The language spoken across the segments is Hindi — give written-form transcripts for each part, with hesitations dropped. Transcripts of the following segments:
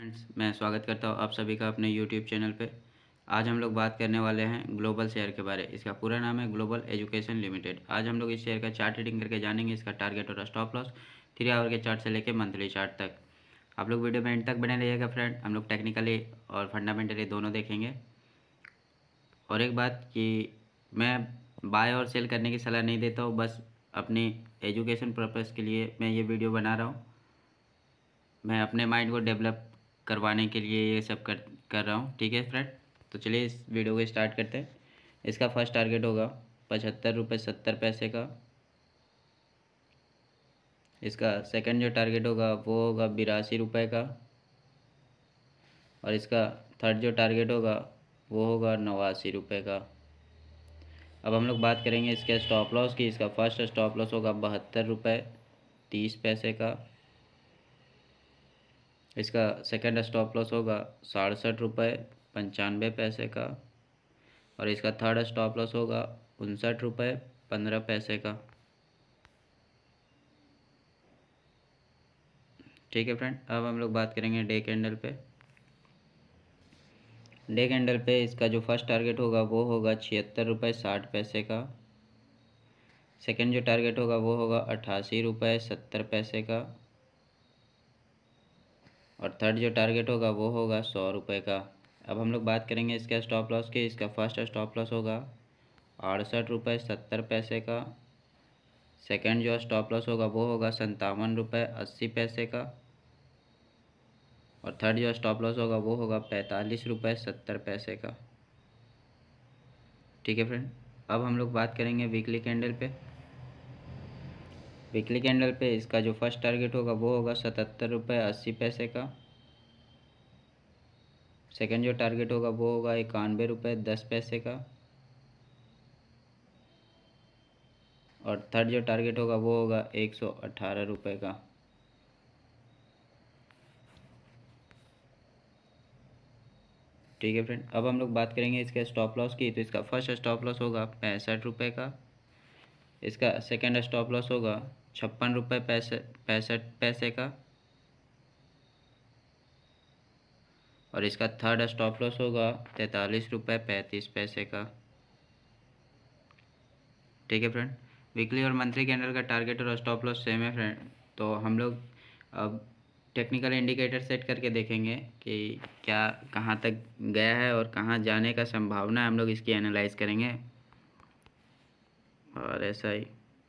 फ्रेंड्स, मैं स्वागत करता हूँ आप सभी का अपने यूट्यूब चैनल पे। आज हम लोग बात करने वाले हैं ग्लोबल शेयर के बारे। इसका पूरा नाम है ग्लोबल एजुकेशन लिमिटेड। आज हम लोग इस शेयर का चार्ट रीडिंग करके जानेंगे इसका टारगेट और स्टॉप लॉस 3 आवर के चार्ट से लेकर मंथली चार्ट तक। आप लोग वीडियो में एंड तक बने रहिएगा फ्रेंड। हम लोग टेक्निकली और फंडामेंटली दोनों देखेंगे। और एक बात कि मैं बाय और सेल करने की सलाह नहीं देता हूँ, बस अपनी एजुकेशन पर्पज़ के लिए मैं ये वीडियो बना रहा हूँ। मैं अपने माइंड को डेवलप करवाने के लिए ये सब कर रहा हूँ। ठीक है फ्रेंड, तो चलिए इस वीडियो को स्टार्ट करते हैं। इसका फर्स्ट टारगेट होगा 75 रुपये 70 पैसे का। इसका सेकंड जो टारगेट होगा वो होगा 82 रुपये का। और इसका थर्ड जो टारगेट होगा वो होगा 89 रुपये का। अब हम लोग बात करेंगे इसके स्टॉप लॉस की। इसका फर्स्ट स्टॉप लॉस होगा 72 रुपये 30 पैसे का। इसका सेकंड स्टॉप लॉस होगा 67 रुपये 95 पैसे का। और इसका थर्ड स्टॉप लॉस होगा 59 रुपये 15 पैसे का। ठीक है फ्रेंड, अब हम लोग बात करेंगे डे कैंडल पे। डे कैंडल पे इसका जो फर्स्ट टारगेट होगा वो होगा 76 रुपये 60 पैसे का। सेकंड जो टारगेट होगा वो होगा 88 रुपये 70 पैसे का। और थर्ड जो टारगेट होगा वो होगा 100 रुपये का। अब हम लोग बात करेंगे इसके स्टॉप लॉस के। इसका फर्स्ट स्टॉप लॉस होगा 68 रुपये 70 पैसे का। सेकंड जो स्टॉप लॉस होगा वो होगा 57 रुपये 80 पैसे का। और थर्ड जो स्टॉप लॉस होगा वो होगा 45 रुपये 70 पैसे का। ठीक है फ्रेंड, अब हम लोग बात करेंगे वीकली कैंडल पे। वीकली कैंडल पे इसका जो फर्स्ट टारगेट होगा वो होगा 77 रुपये 80 पैसे का। सेकंड जो टारगेट होगा वो होगा 91 रुपये 10 पैसे का। और थर्ड जो टारगेट होगा वो होगा 118 रुपये का। ठीक है फ्रेंड, अब हम लोग बात करेंगे इसके स्टॉप लॉस की। तो इसका फर्स्ट स्टॉप लॉस होगा 65 रुपये का। इसका सेकंड स्टॉप लॉस होगा 56 रुपये 65 पैसे का। और इसका थर्ड स्टॉप लॉस होगा 43 रुपये 35 पैसे का। ठीक है फ्रेंड, वीकली और मंथली कैंडल का टारगेट और स्टॉप लॉस सेम है फ्रेंड। तो हम लोग अब टेक्निकल इंडिकेटर सेट करके देखेंगे कि क्या कहाँ तक गया है और कहाँ जाने का संभावना है। हम लोग इसकी एनालाइज करेंगे। और RSI,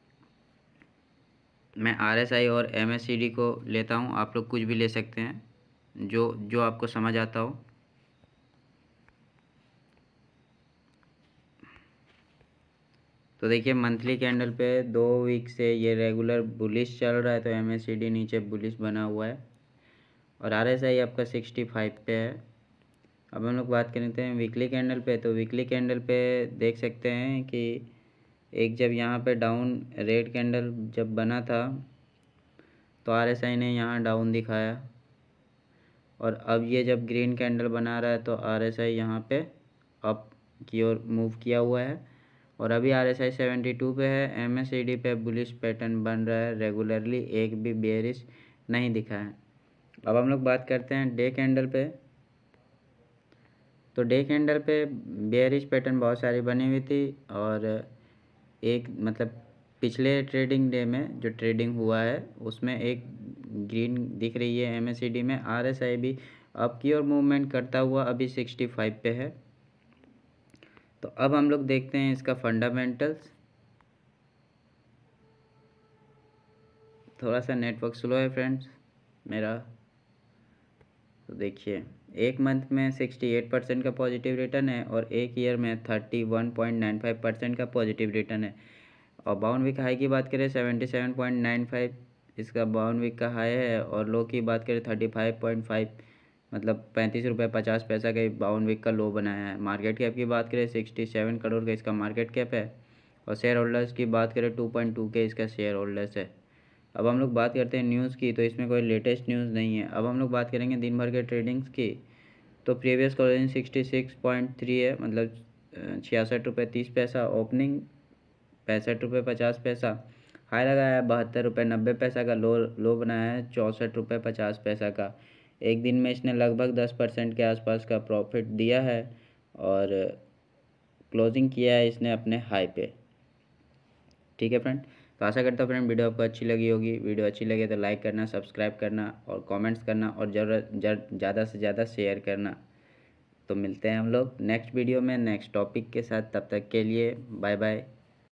मैं RSI और MACD को लेता हूँ। आप लोग कुछ भी ले सकते हैं जो जो आपको समझ आता हो। तो देखिए मंथली कैंडल पे 2 वीक से ये रेगुलर बुलिश चल रहा है, तो MACD नीचे बुलिश बना हुआ है। और RSI आपका 65 पे है। अब हम लोग बात करते हैं वीकली कैंडल पे। तो वीकली कैंडल पे देख सकते हैं कि एक जब यहाँ पे डाउन रेड कैंडल जब बना था तो RSI ने यहाँ डाउन दिखाया। और अब ये जब ग्रीन कैंडल बना रहा है तो RSI यहाँ पे अप की ओर मूव किया हुआ है। और अभी RSI 72 पे है। MACD पे बुलिश पैटर्न बन रहा है रेगुलरली, एक भी बेयरिश नहीं दिखा है। अब हम लोग बात करते हैं डे कैंडल पे। तो डे कैंडल पे बेयरिश पैटर्न बहुत सारी बनी हुई थी। और एक मतलब पिछले ट्रेडिंग डे में जो ट्रेडिंग हुआ है उसमें एक ग्रीन दिख रही है MACD में। RSI भी अप की ओर मूवमेंट करता हुआ अभी 65 पे है। तो अब हम लोग देखते हैं इसका फंडामेंटल्स। थोड़ा सा नेटवर्क स्लो है फ्रेंड्स मेरा। तो देखिए एक मंथ में 68% का पॉजिटिव रिटर्न है और एक ईयर में 31.95% का पॉजिटिव रिटर्न है। और बाउंड वीक हाई की बात करें 77.95 इसका बाउंड वीक का हाई है। और लो की बात करें 35.5 मतलब 35 रुपये 50 पैसा का बाउंड वीक का लो बनाया है। मार्केट कैप की बात करें 67 करोड़ का इसका मार्केट कैप है। और शेयर होल्डर्स की बात करें 2.2 के इसका शेयर होल्डर्स है। अब हम लोग बात करते हैं न्यूज़ की। तो इसमें कोई लेटेस्ट न्यूज़ नहीं है। अब हम लोग बात करेंगे दिन भर के ट्रेडिंग्स की। तो प्रीवियस क्लोजिंग 66.3 है, मतलब 66 रुपये 30 पैसा। ओपनिंग 65 रुपये 50 पैसा। हाई लगाया है 72 रुपये 90 पैसा का। लो बनाया है 64 रुपये 50 पैसा का। एक दिन में इसने लगभग 10% के आसपास का प्रॉफिट दिया है और क्लोजिंग किया है इसने अपने हाई पे। ठीक है फ्रेंड, तो आशा करता हूँ फ्रेंड वीडियो आपको अच्छी लगी होगी। वीडियो अच्छी लगे तो लाइक करना, सब्सक्राइब करना और कमेंट्स करना और ज़्यादा से ज़्यादा शेयर करना। तो मिलते हैं हम लोग नेक्स्ट वीडियो में नेक्स्ट टॉपिक के साथ। तब तक के लिए बाय बाय।